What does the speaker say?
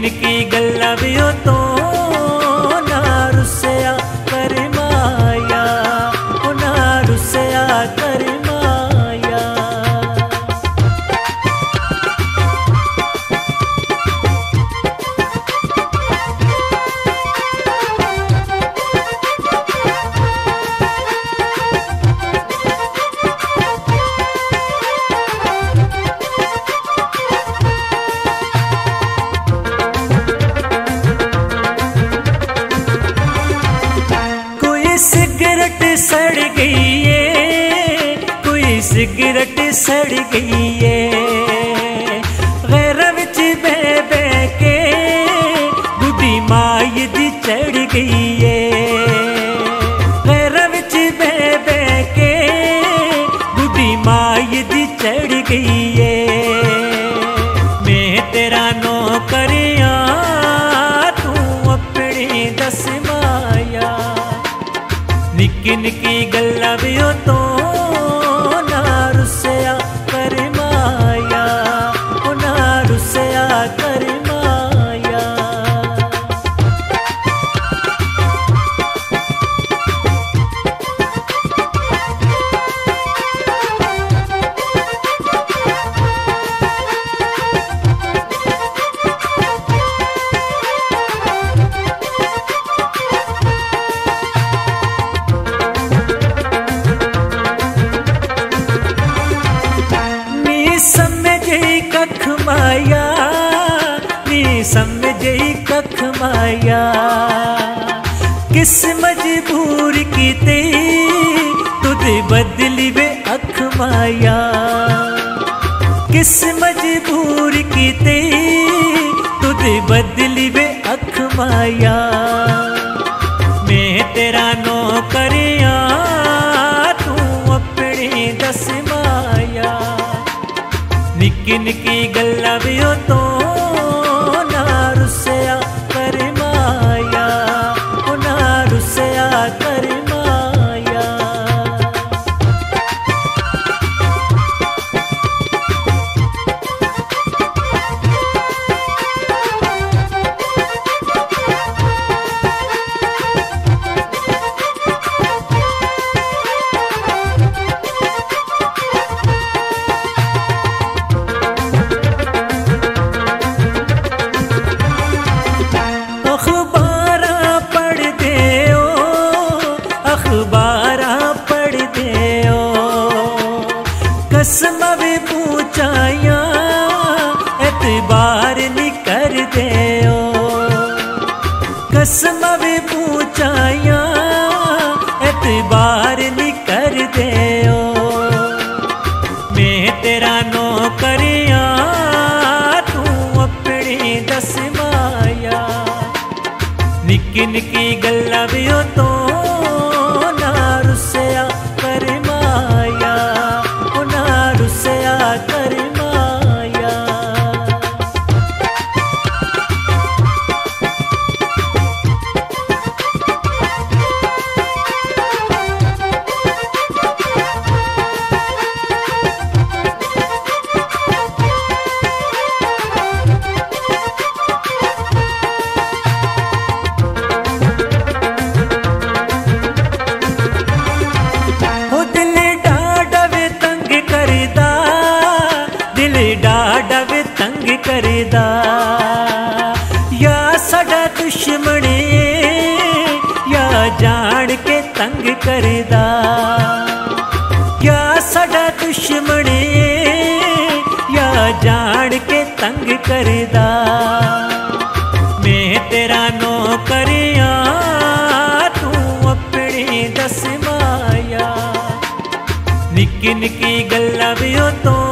निकी गल्ला भी हो तो ना रुसया कर माया, ओ ना रुसया कर माया। सिगरेट सड़ गई है, कोई सिगरेट सड़ गई है, गैर विच बह बह के बुढ़ी माई दी चढ़ गई है, गैर विच बह बह के बुढ़ी माई दी चढ़ गई है। मैं तेरा नौकरिया तू अपनी दस माया, निकी निकी गल्ला भी हो तो ना रुसया कर माया, ओ ना रुसया कर माया। कख माया नी समझे कख माया, किस मजबूर की ते तुद बदली वे अख माया, किस मजबूर की ते तुद बदली वे अख माया। मैं तेरा नौकरिया तू अपनी दस माया, निकी निकी गल्ला भी हो तो ना रुसया कर माया, ओ ना रुसया कर माया। अखबारा पढ़ दे कसम भी पूछाया एतबार नहीं कर दे, कसम भी पूछाया एतबार नहीं कर दे। मैं तेरा नौकरिया तू अपनी दस माया, निकी निकी गल्ला भी हो तो ना रुसया कर माया, ओ ना रुसया कर माया। डाडा वे तंग करदा या साडा दुश्मन या जान के तंग करदा, या साडा दुश्मन या जान के तंग करदा। मैं तेरा नौकरिया तू अपनी दस माया, निकी निकी गल्ला भी हो तो